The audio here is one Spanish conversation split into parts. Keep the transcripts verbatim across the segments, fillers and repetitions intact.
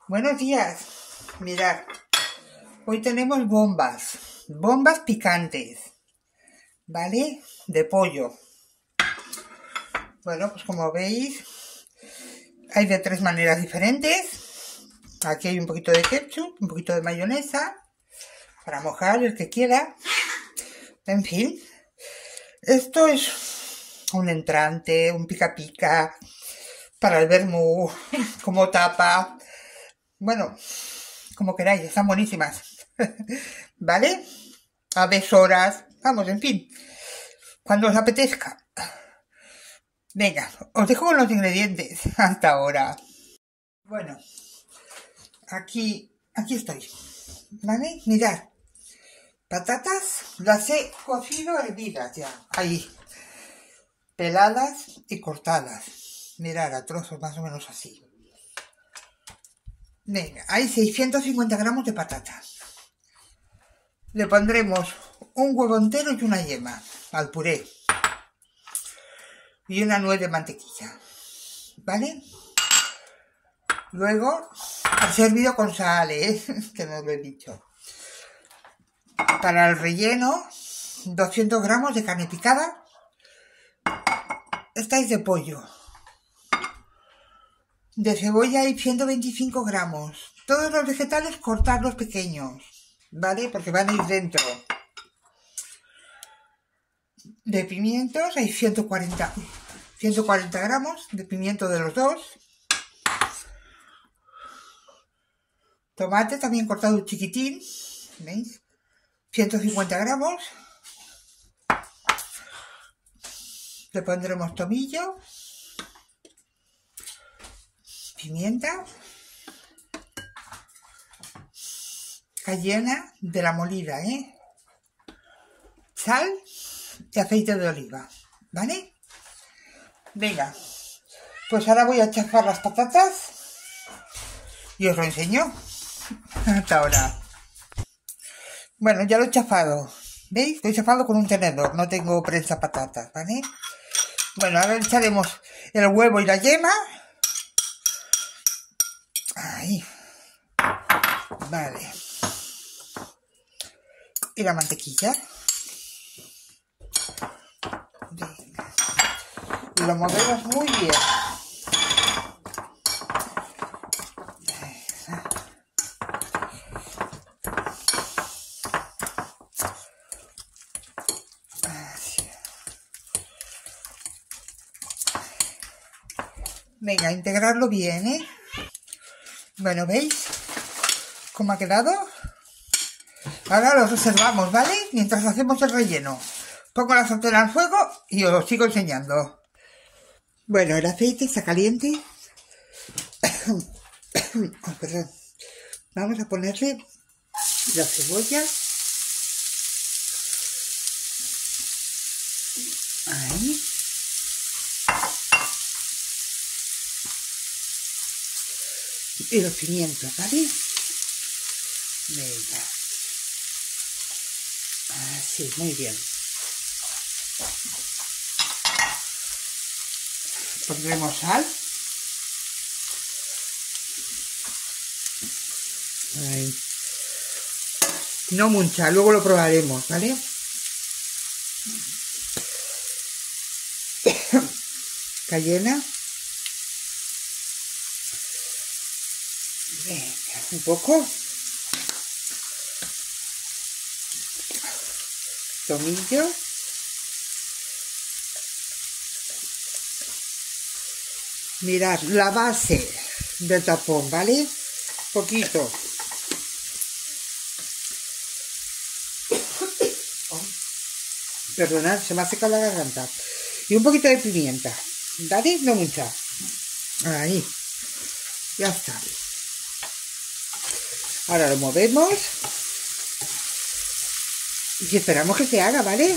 Buenos días. Mirad, hoy tenemos bombas, bombas picantes, ¿vale? De pollo. Bueno, pues como veis, hay de tres maneras diferentes. Aquí hay un poquito de ketchup, un poquito de mayonesa, para mojar el que quiera. En fin, esto es un entrante, un pica pica, para el vermú, como tapa. Bueno, como queráis, están buenísimas. ¿Vale? A deshoras, vamos, en fin, cuando os apetezca. Venga, os dejo con los ingredientes hasta ahora. Bueno, aquí, aquí estoy, ¿vale? Mirad, patatas las he cocido hervidas ya, ahí, peladas y cortadas. Mirad, a trozos más o menos así. Venga, hay seiscientos cincuenta gramos de patatas. Le pondremos un huevo entero y una yema al puré. Y una nuez de mantequilla. ¿Vale? Luego, ha servido con sal, ¿eh? Que no lo he dicho. Para el relleno, doscientos gramos de carne picada. Esta es de pollo. De cebolla hay ciento veinticinco gramos. Todos los vegetales cortarlos pequeños, ¿vale? Porque van a ir dentro. De pimientos hay ciento cuarenta, ciento cuarenta gramos de pimiento de los dos. Tomate también cortado chiquitín, ¿veis? ciento cincuenta gramos. Le pondremos tomillo. Pimienta, cayena de la molida, ¿eh? Sal y aceite de oliva, ¿vale? Venga, pues ahora voy a chafar las patatas y os lo enseño. Hasta ahora. Bueno, ya lo he chafado, ¿veis? Lo he chafado con un tenedor, no tengo prensa patatas, ¿vale? Bueno, ahora echaremos el huevo y la yema. Ahí. Vale. Y la mantequilla. Venga. Y lo movemos muy bien. Así. Venga, integrarlo bien, ¿eh? Bueno, ¿veis cómo ha quedado? Ahora lo reservamos, ¿vale? Mientras hacemos el relleno. Pongo la sartén al fuego y os sigo enseñando. Bueno, el aceite está caliente. Oh, perdón. Vamos a ponerle la cebolla. Ahí. Y los pimientos, ¿vale? Venga. Así, muy bien. Pondremos sal. Ahí. No mucha, luego lo probaremos, ¿vale? Cayena. Venga, un poco. Tomillo. Mirad, la base del tapón, ¿vale? Poquito. Oh, perdonad, se me ha secado la garganta. Y un poquito de pimienta, ¿vale? No mucha. Ahí. Ya está. Ahora lo movemos. Y esperamos que se haga, ¿vale?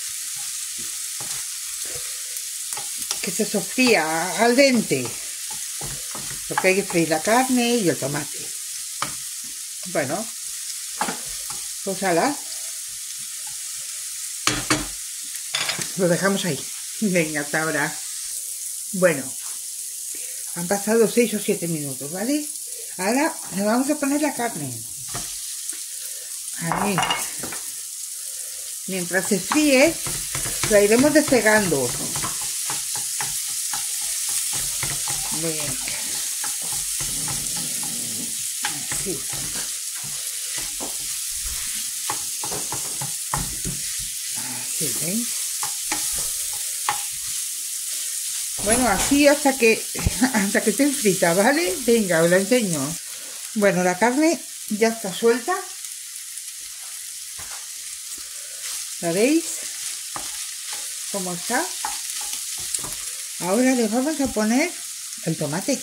Que se sofría al dente. Porque hay que freír la carne y el tomate. Bueno. Pues ala. Lo dejamos ahí. Venga, hasta ahora. Bueno. Han pasado seis o siete minutos, ¿vale? Ahora le vamos a poner la carne. Ahí. Mientras se fríe, la iremos despegando. Venga. Así. Así, ¿veis? Bueno, así hasta que hasta que esté frita, ¿vale? Venga, os la enseño. Bueno, la carne ya está suelta. ¿La veis? ¿Cómo está? Ahora le vamos a poner el tomate.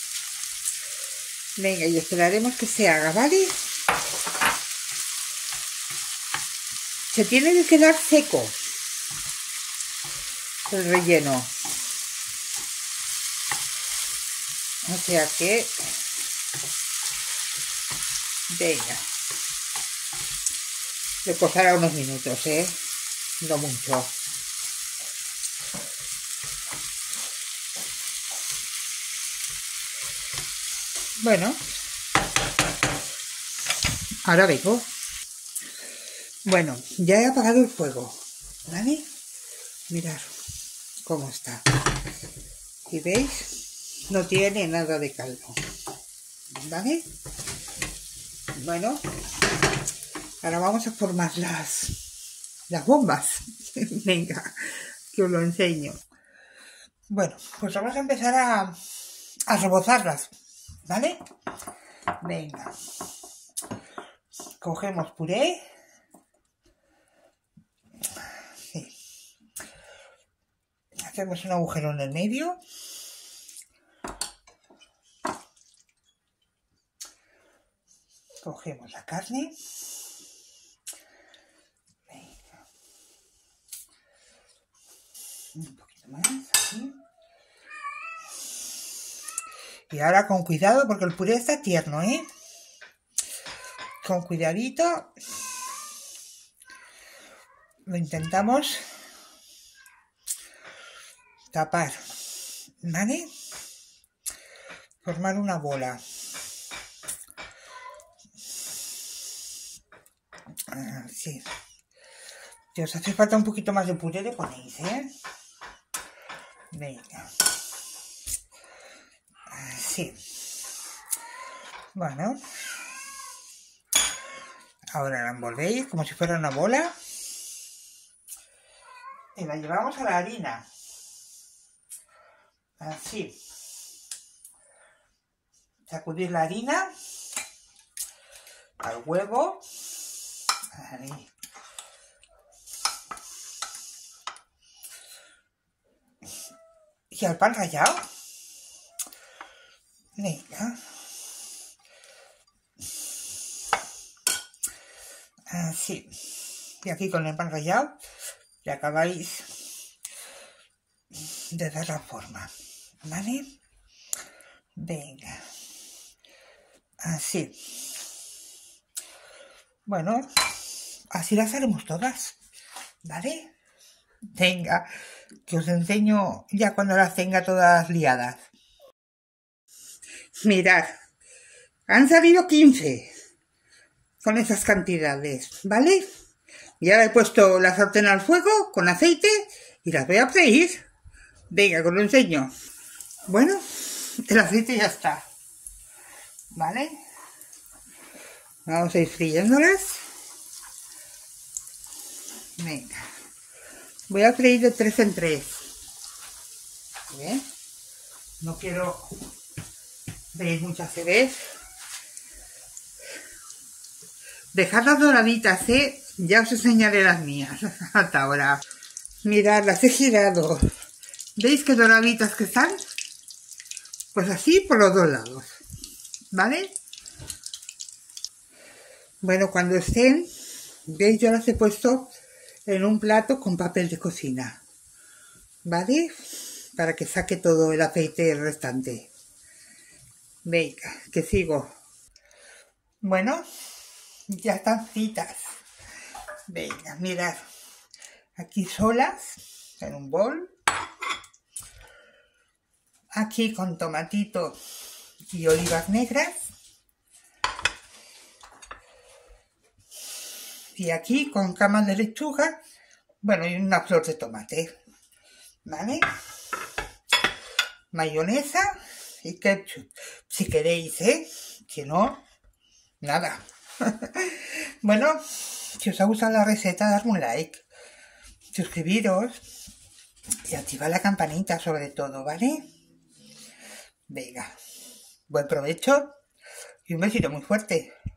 Venga, y esperaremos que se haga, ¿vale? Se tiene que quedar seco el relleno. O sea que... Venga. Le costará unos minutos, ¿eh? No mucho. Bueno. Ahora vengo. Bueno, ya he apagado el fuego. ¿Vale? Mirad cómo está. ¿Y veis? No tiene nada de caldo. ¿Vale? Bueno. Ahora vamos a formar las, las bombas. Venga, que os lo enseño. Bueno, pues vamos a empezar a, a rebozarlas, ¿vale? Venga. Cogemos puré. Sí. Hacemos un agujero en el medio. Cogemos la carne. Un poquito más, así. Y ahora con cuidado porque el puré está tierno, ¿eh? Con cuidadito. Lo intentamos tapar, ¿vale? Formar una bola. Así. Si os hace falta un poquito más de puré, le ponéis, ¿eh? Venga. Así. Bueno. Ahora la envolvéis como si fuera una bola. Y la llevamos a la harina. Así. Sacudir la harina. Al huevo. Ahí. Y al pan rallado. Venga. Así. Y aquí con el pan rallado ya acabáis de dar la forma. ¿Vale? Venga. Así. Bueno, así las haremos todas. ¿Vale? Venga, que os enseño ya cuando las tenga todas liadas. Mirad, han salido quince con esas cantidades, ¿vale? Y ahora he puesto la sartén al fuego con aceite y las voy a freír. Venga, que os lo enseño. Bueno, el aceite ya está, ¿vale? Vamos a ir friéndolas. Venga. Voy a freír de tres en tres. ¿Bien? No quiero freír muchas veces. Dejadlas doraditas, ¿eh? Ya os enseñaré las mías. Hasta ahora. Mirad, las he girado. ¿Veis qué doraditas que están? Pues así por los dos lados. ¿Vale? Bueno, cuando estén, ¿veis? Yo las he puesto en un plato con papel de cocina, ¿vale? Para que saque todo el aceite restante. Venga, que sigo. Bueno, ya están fritas. Venga, mirad. Aquí solas, en un bol. Aquí con tomatito y olivas negras. Y aquí con camas de lechuga, bueno, y una flor de tomate, ¿vale? Mayonesa y ketchup, si queréis, ¿eh? Si no, nada. Bueno, si os ha gustado la receta, dadme un like, suscribiros y activad la campanita sobre todo, ¿vale? Venga, buen provecho y un besito muy fuerte.